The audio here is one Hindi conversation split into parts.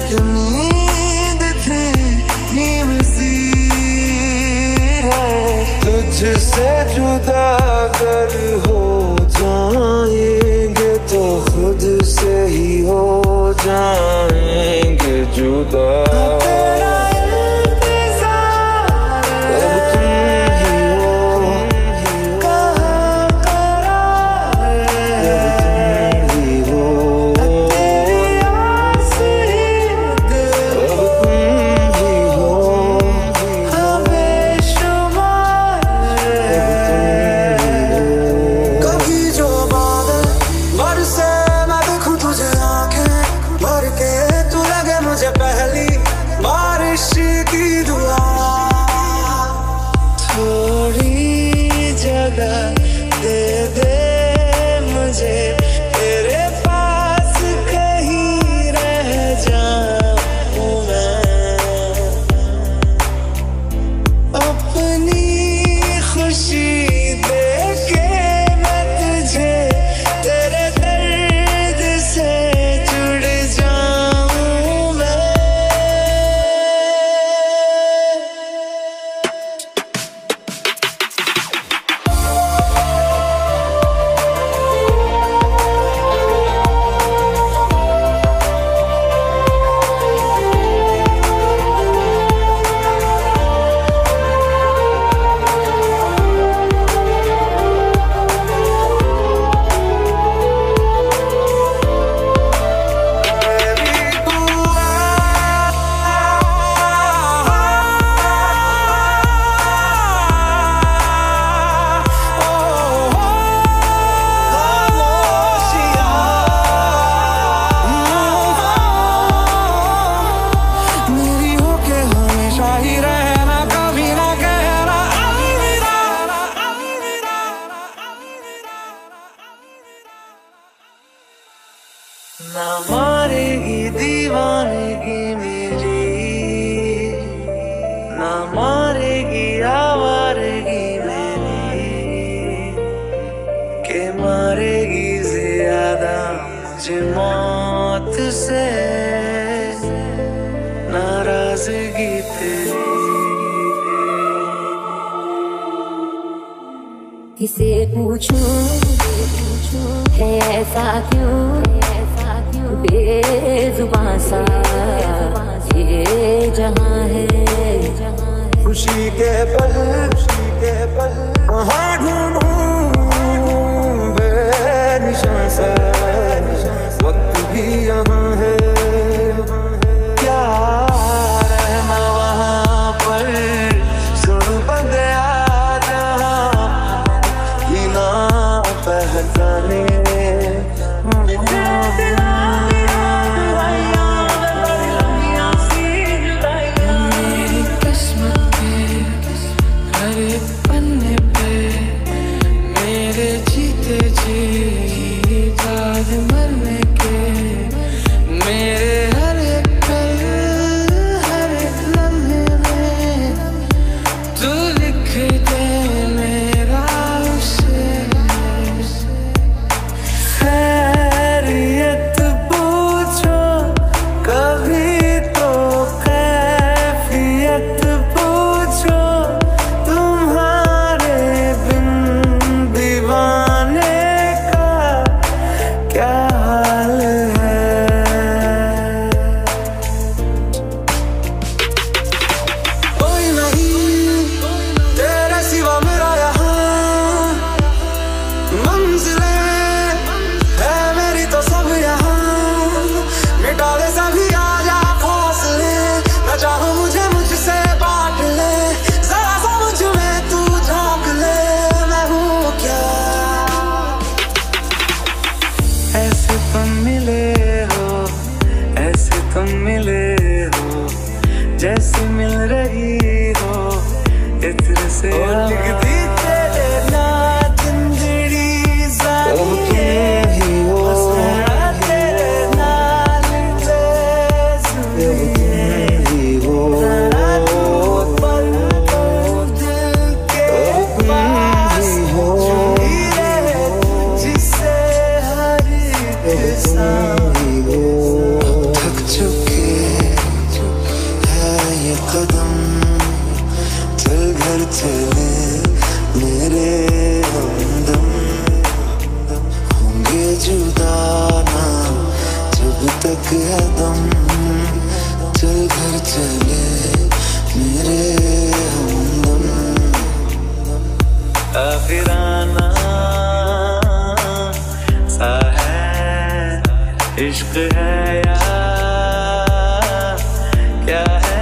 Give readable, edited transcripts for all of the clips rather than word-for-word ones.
नींद थी नीम सी है, तुझसे जुदा अगर हो जाएंगे तो खुद से ही हो जाएंगे जुदा। किसे पूछूं है ऐसा क्यों बेजुबां सा ये जहां है। खुशी के पल कहाँ ढूंढूं बेनिशान सा, वक्त भी यहाँ है क्या रहना वहाँ पर, सुन बंदया जहाँ बिना पहचाने थक चुके इश्क है या क्या है?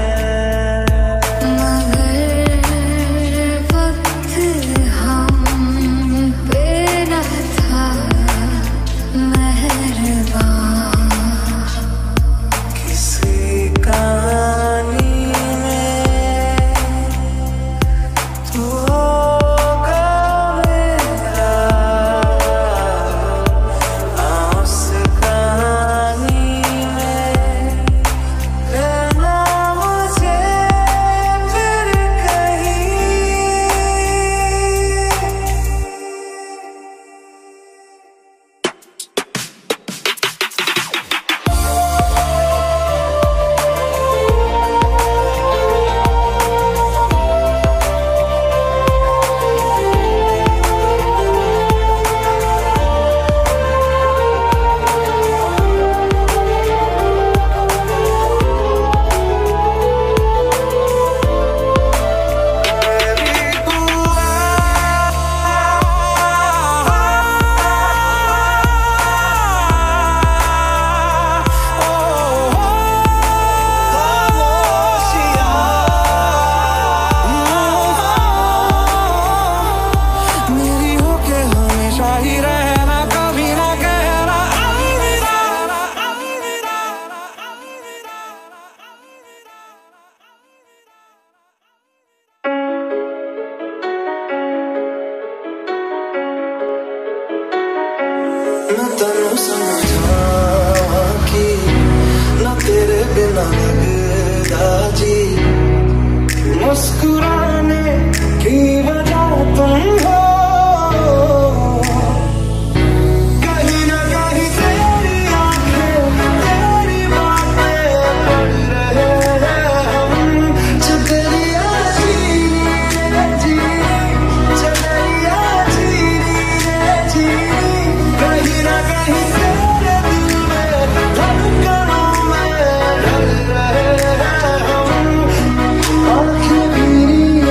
आँखें मेरी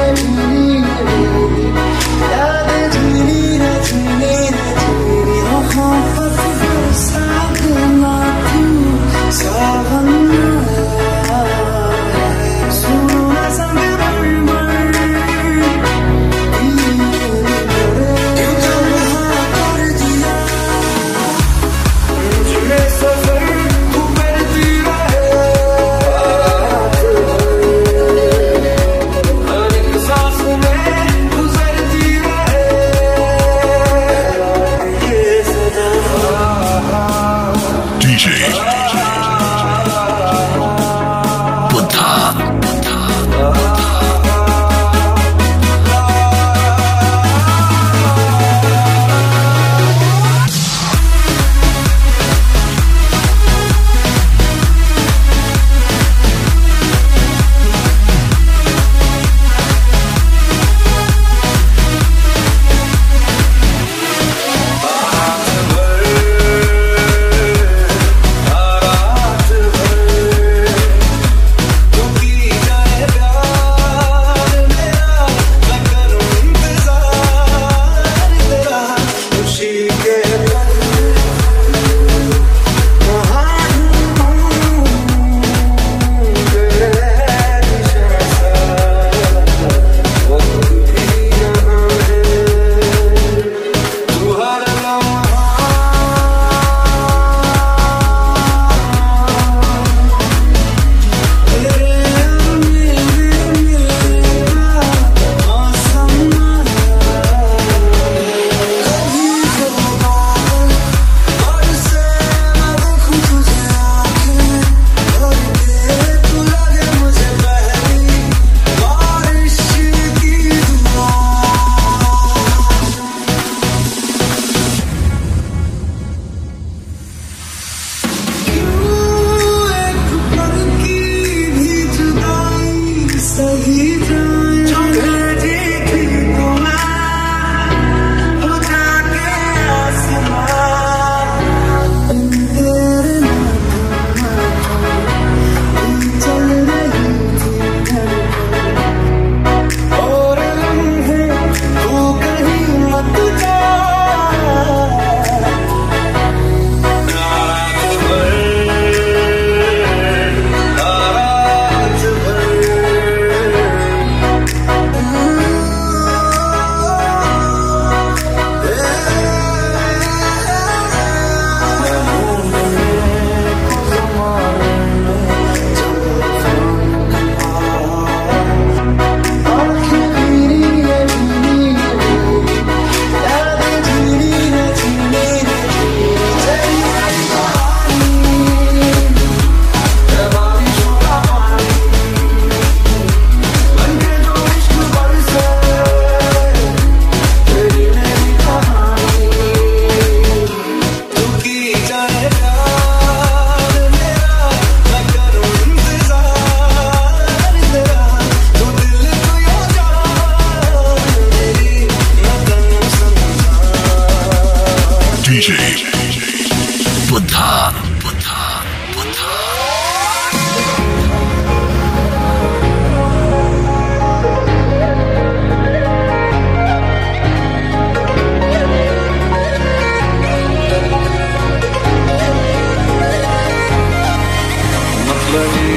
मतलबी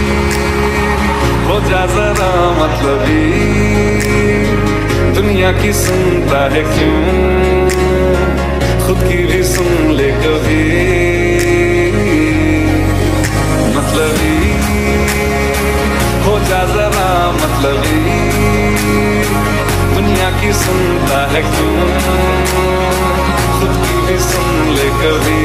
हो जा जरा मतलबी दुनिया की सुनता है क्यों खुद की भी सुन ले कभी मतलबी हो जा जरा मतलबी दुनिया की सुनता है क्यों खुद की भी सुन ले कभी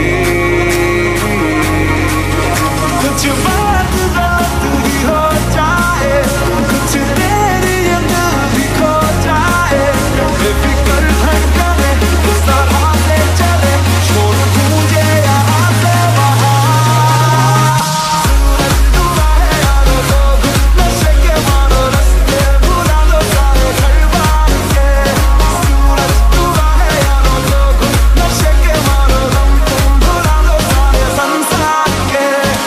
कुछ बात बात ही हो जाए कुछ देर ये दिल भी खो जाए बेफिक्र धड़कने गुस्सा भागे चले छोड़ मुझे यहाँ से वहाँ सूरज डूबा है यारो लोग नशे के मारो रास्ते भुला लो सारे घर बार के सूरज डूबा है यारो लोग नशे के मारो गम तुम भुला लो सारे संसार के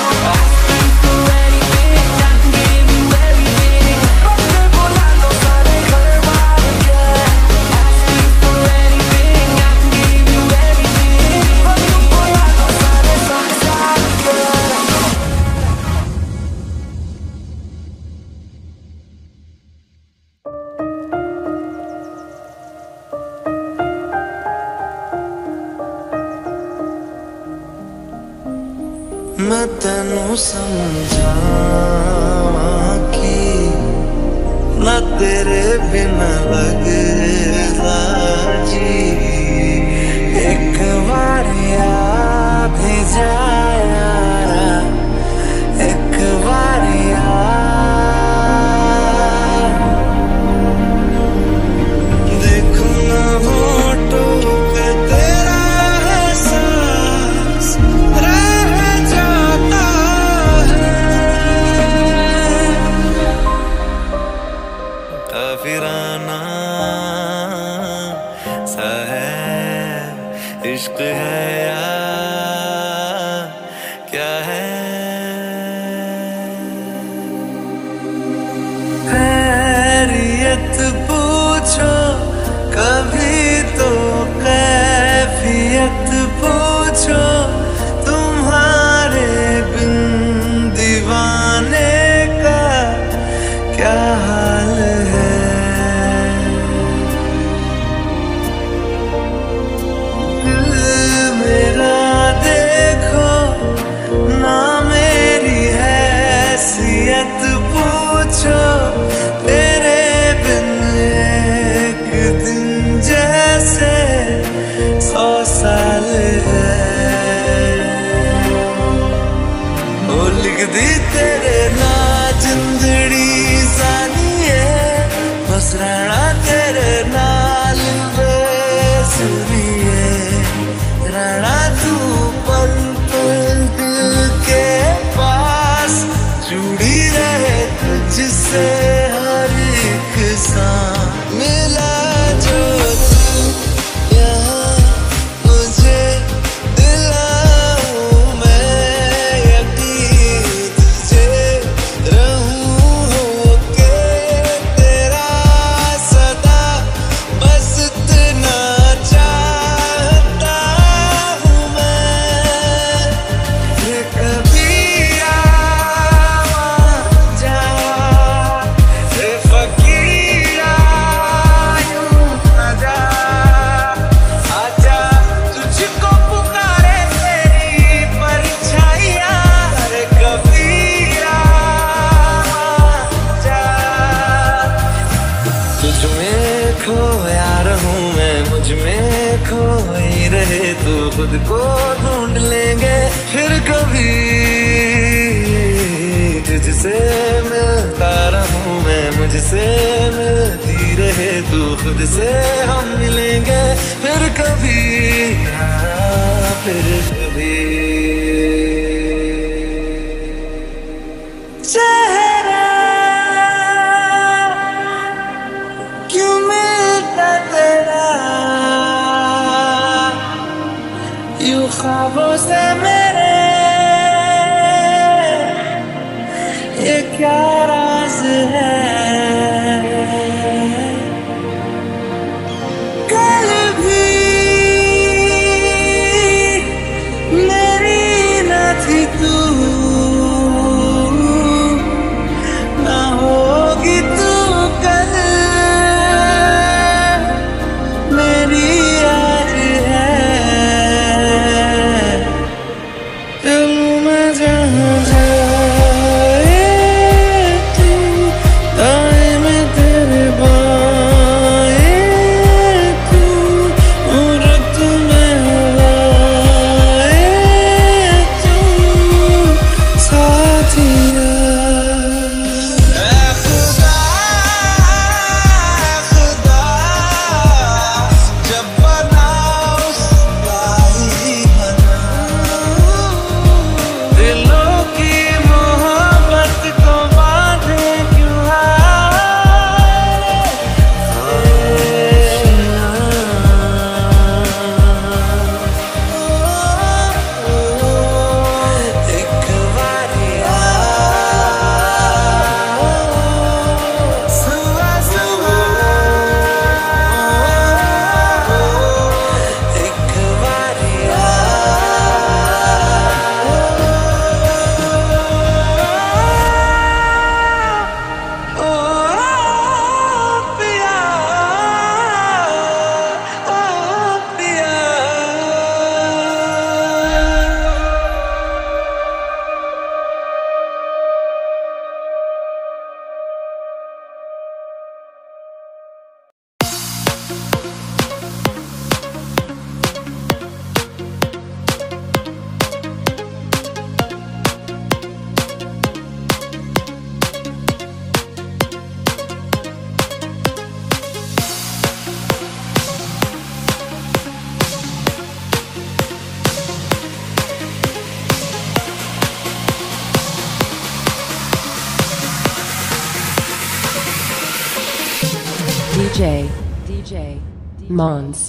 मैं तेनू समझावां कि ना तेरे बिना लगदा जी एक बार याद ही जा यारा एक बार याद देखो ना होठों पे तेरा एहसास काफिराना सा है इश्क है या क्या है खैरियत पूछो कभी तो कैफियत पूछो तुम्हारे बिन दीवाने का क्या हाल है मेरा देखो ना मेरी हैसियत पूछो तेरे बिन एक दिन जैसे 100 साल है ओ लिख दी तेरे ना जिंदड़ी सानिए बस रहना तेरे नाल बेसुरिए रहना तू पल पल दिल के पास जुड़ी रहे तुझसे हर एक सांस मिला जो तू यहाँ मुझे दिलाऊं मैं यकीन तुझे रहूं होके तेरा सदा बस इतना चाहता हूँ मैं ये कभी जा ये फकीरा यूं ना जा आजा तुझको पुकारे तेरी परछाइयाँ अरे कबीरा जा तुझ में खोया रहूं मैं मुझ में खोई रहे तू खुद को ढूंढ लेंगे फिर कभी तुझसे मिलता रहूं मैं मुझसे मिलती रहे तू खुद से हम मिलेंगे फिर कभी फिर कभी चेहरा क्यों मिलता तेरा यूं ख्वाबों से मेरे ये क्या राज है कल भी मेरी न थी तू DJ Montz.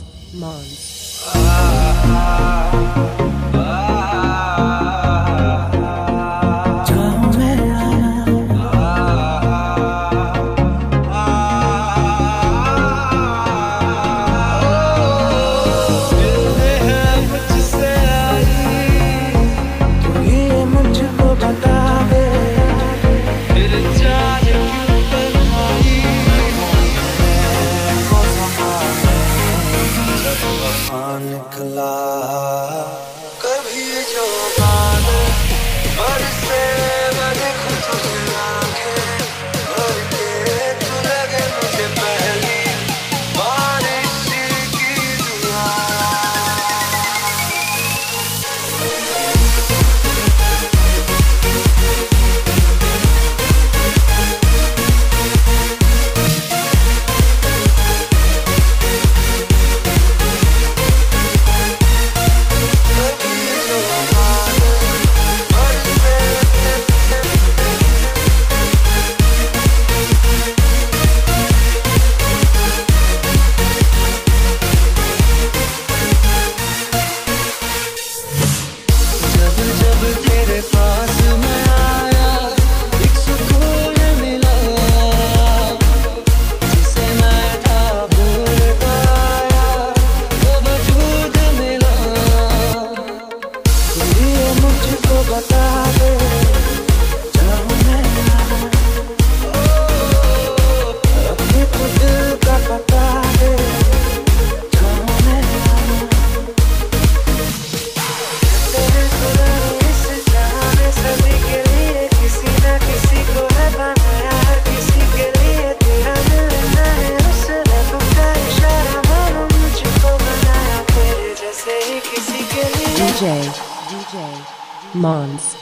DJ Montz.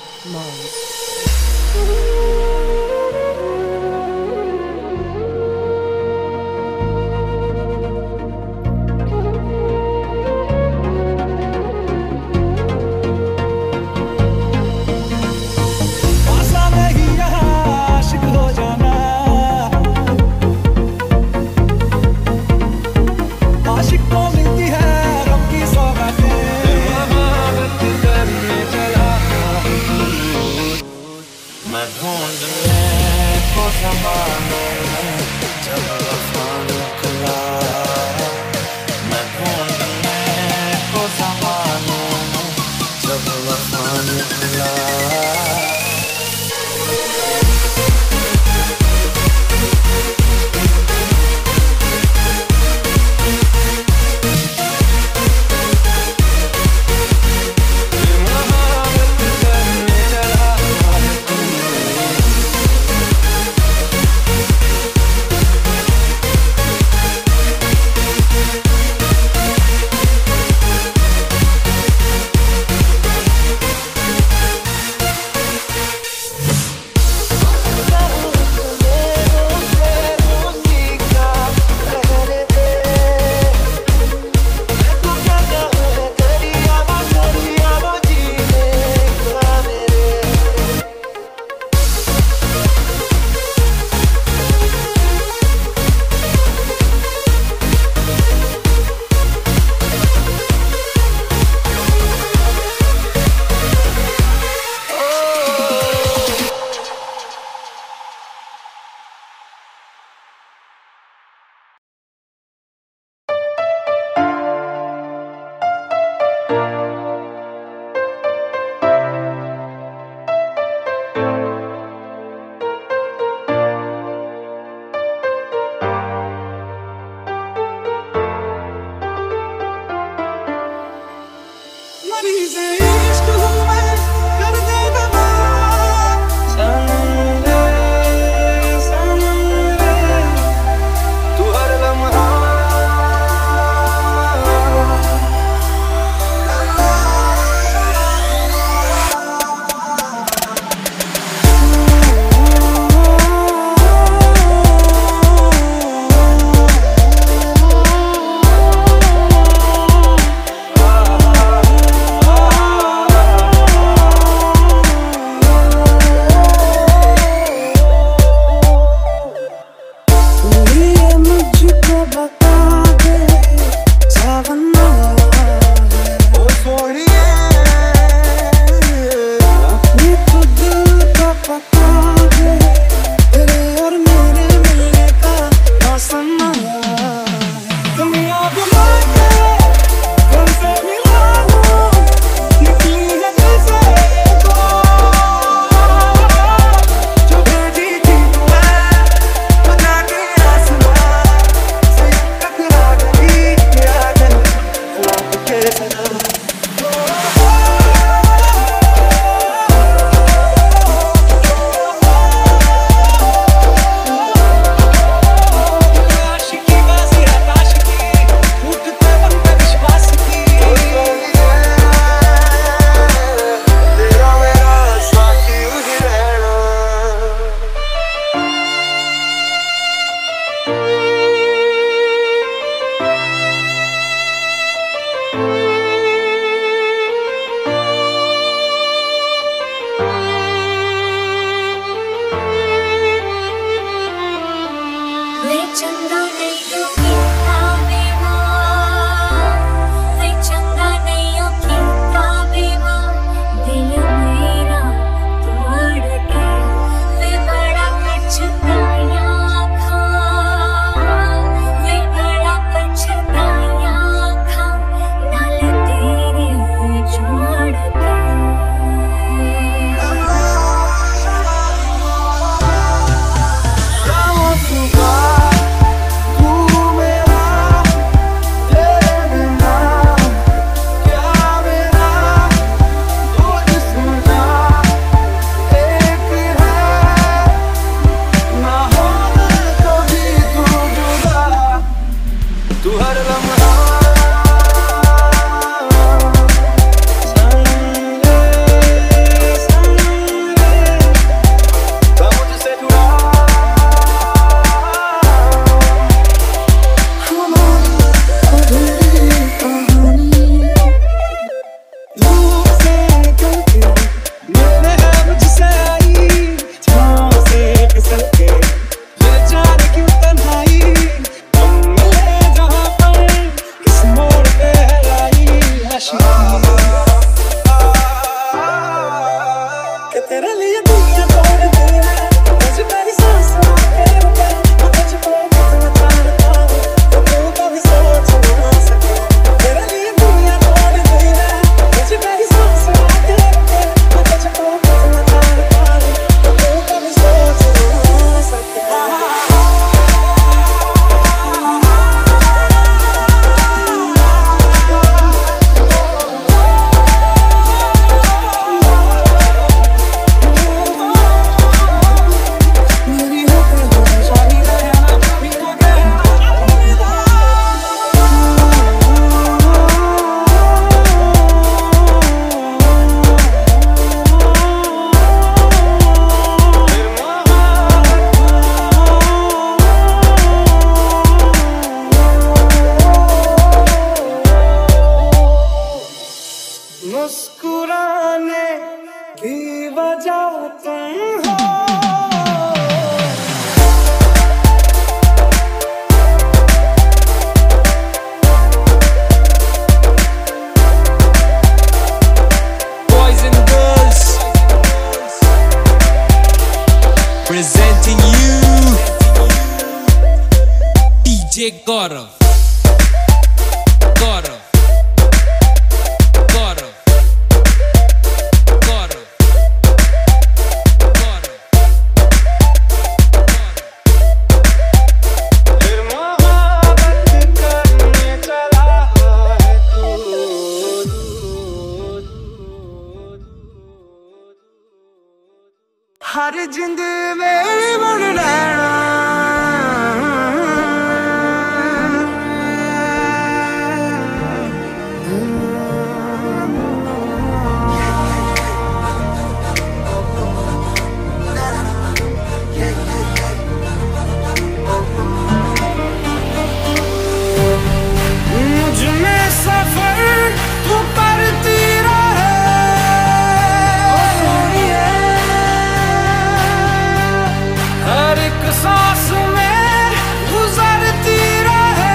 Presenting you DJ Gaurav. Gaurav. Gaurav. Gaurav. Gaurav. फिर मोहब्बत करने चला है तू। हर जिंद मेरी बन रहना मुझ में सफर तू करती रहे हर एक सांस में गुजरती रहे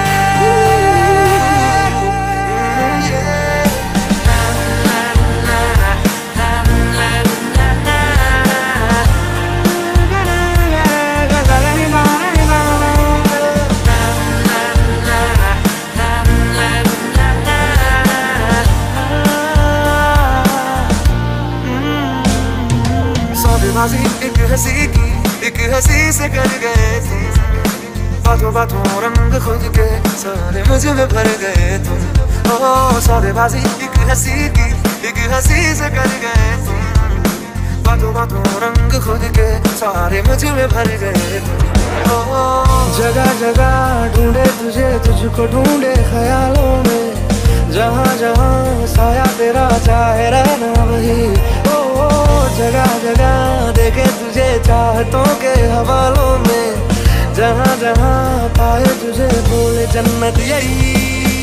सौदेबाजी एक हंसी से कर गए थे बातों बातों रंग खुद के सारे मुझ में भर गए तुम ओ सौदेबाजी एक हंसी से कर गए तुम बातों बातों रंग खुद के सारे मुझ में भर गए तुम ओ जगह जगह ढूंढे तुझे तुझको ढूंढे ख्यालों में जहाँ जहाँ साया तेरा चाहे रहना वही ओ जगह जगह देखे तुझे चाहतों के हवालों में जहाँ जहाँ पाए तुझे बोले जन्नत यही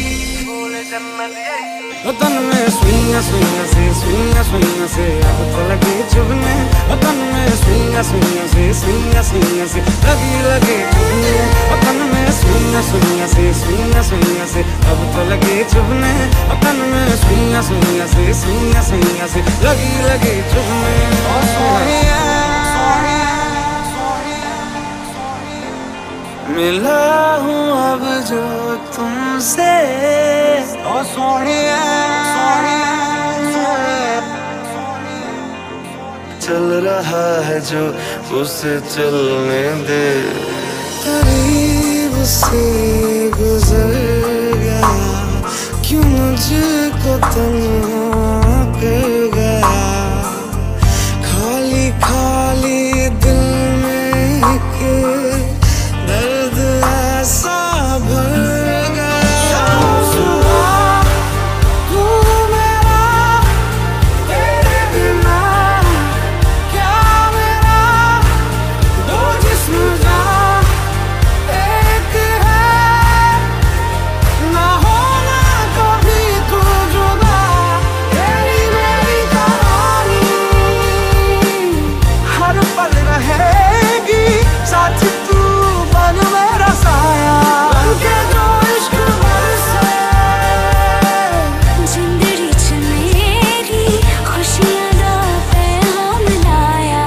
वतन में सुइयां सुइयां से अब तो लगे चुभने वतन में सुइयां से लगे चुभने वतन में सुइयां से अब तो लगे चुभने वतन में सुइयां से लगे चुभने मिला हूँ अब जो तुमसे ओ सोनिया चल रहा है जो उसे चलने दे करीब से गुजर गया क्यों मुझको तन्हा कर गया खाली खाली दिल में एक दर्द ऐसा भर गया तू मेरा तेरे बिना क्या मेरा दो जिस्म जहाँ एक है ना होना कभी तू जुदा तेरी मेरी कहानी हर पल रहेगी साथ तू बन मेरा साया बनके जो इश्क बरसे जिंदगी च मेरी खुशियां दा पैगाम लाया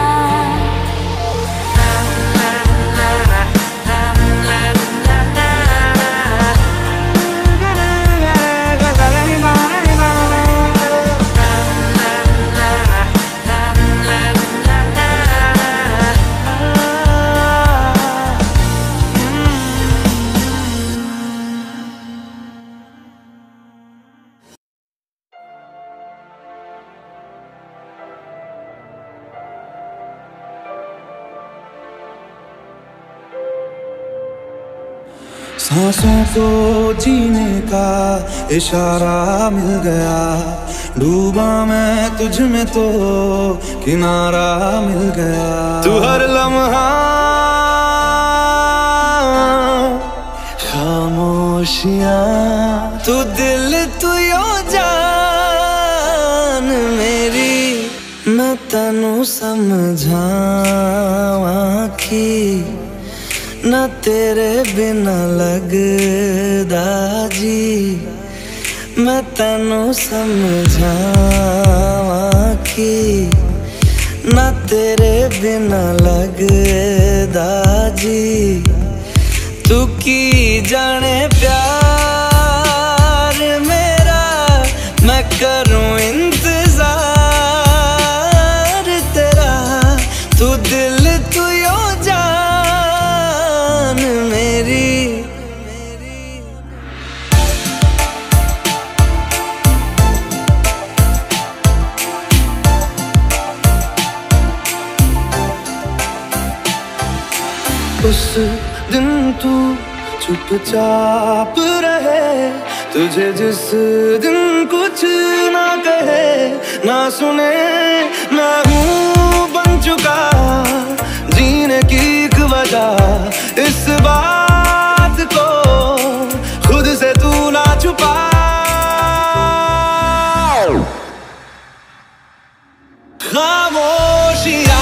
सांसों को जीने का इशारा मिल गया डूबा मैं तुझ में तो किनारा मिल गया तू हर लम्हा खामोशियां तू दिल तू यो जान मेरी मैं तनु समझावा की न तेरे बिना लगदा जी मैं तनु समझावा की न तेरे बिना लगदा जी तू की जाने प्यार मेरा मैं करूं इंतजार तेरा तू दिल तू यो जान मेरी उस दिन तू चुपचाप रहे तुझे जिस दिन कुछ ना कहे ना सुने मैं हूँ बन चुका जीने की एक वजह इस बात को खुद से तू ना छुपा खामोशियाँ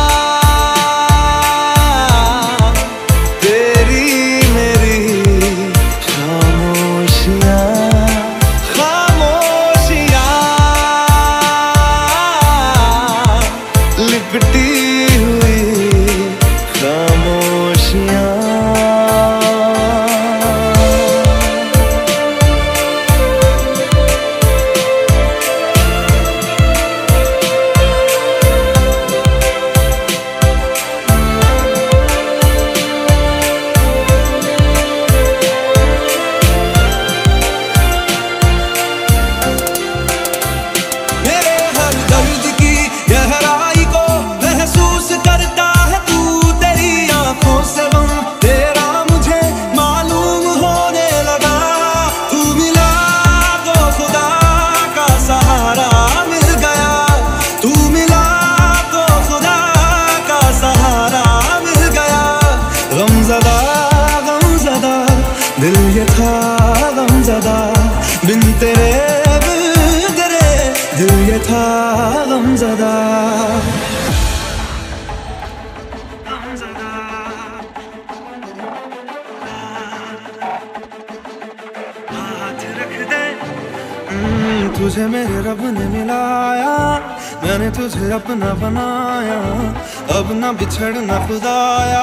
तुझे मेरे रब ने मिलाया मैंने तुझे अपना बनाया अब ना बिछड़ना खुदाया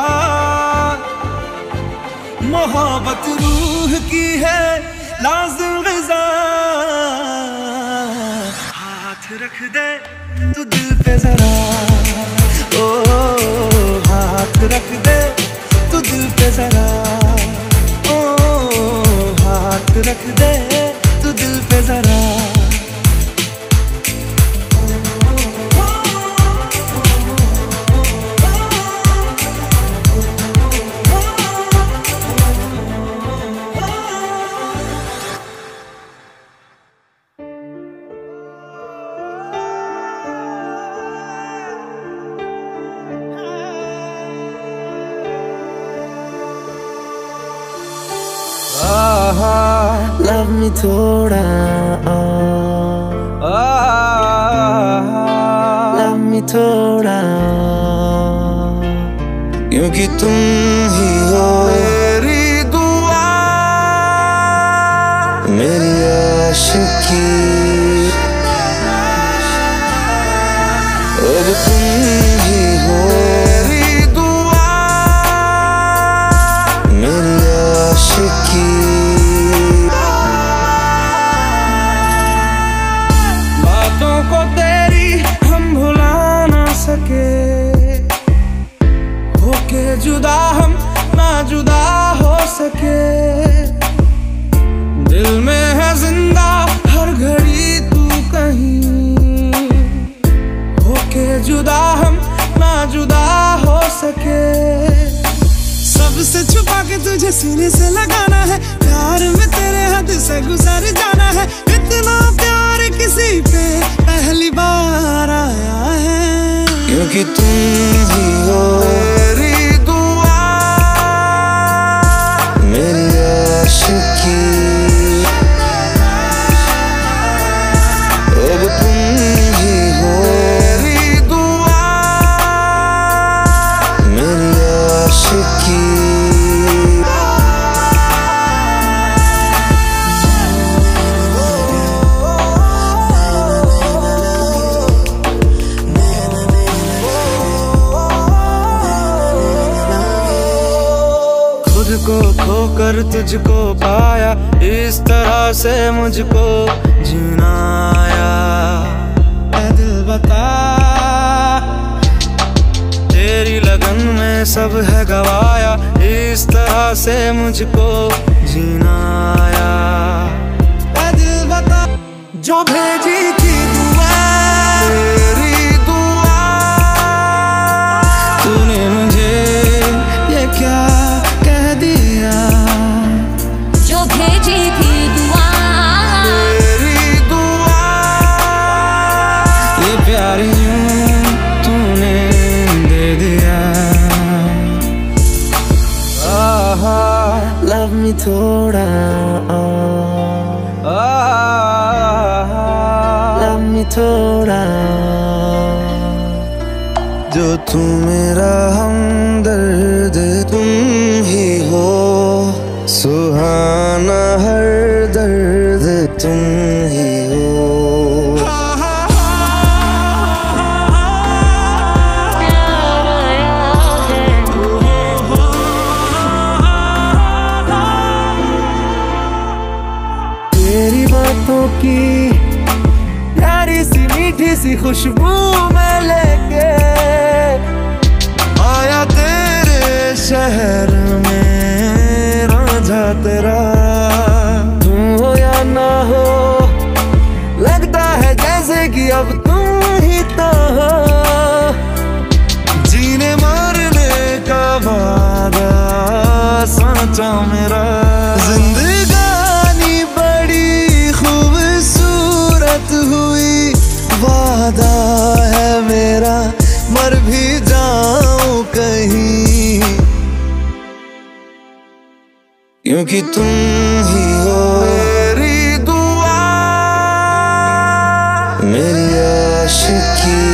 मोहब्बत रूह की है लाज़िम ग़िज़ा हाथ रख दे तू दिल पे जरा ओ हाथ रख दे तू दिल पे जरा ओ हाथ रख दे तू दिल पे जरा Love me thoda Love me thoda क्योंकि तुम ही हो मेरी दुआ मेरी आशिकी अब तुम ही हो मेरी दुआ मेरी आशिकी को तेरी हम भुला ना सके होके जुदा हम ना जुदा हो सके दिल में है जिंदा हर घड़ी तू कहीं होके जुदा हम ना जुदा हो सके सबसे छुपा के तुझे सीने से लगाना है प्यार में तेरे हद से गुजर जाना है इतना प्यार किसी पे पहली बार आया है क्योंकि तुम ही हो मेरी दुआ मेरी आशिकी अब तुम ही हो मेरी दुआ मेरी आशिकी को खोकर तुझको पाया, इस तरह से मुझको जीना आया। ऐ दिल बता, तेरी लगन में सब है गवाया, इस तरह से मुझको जीना आया। ऐ दिल बता, जो भेजी थी दुआ, तेरी दुआ, तूने मुझे ये क्या कह दिया। जो भेजी थी दुआ, तेरी दुआ, ये प्यार यूं तूने दे दिया। लव मी थोड़ा, लव मी थोड़ा, जो तू मेरा हमदर्द तुम ही हो, सुहाना हर दर्द तुम ही हो। तेरी बातों की प्यारी सी मीठी सी खुशबू में लेके आया तेरे शहर में रांझा तेरा। तुम हो या ना हो, लगता है जैसे कि अब तुम ही तो हो। जीने मरने का वादा साचा मेरा, जिंदगानी बड़ी खूबसूरत हुई, वादा है मेरा मर भी जाऊं कहीं, क्योंकि तुम ही हो। मेरी दुआ, मेरी आशिकी,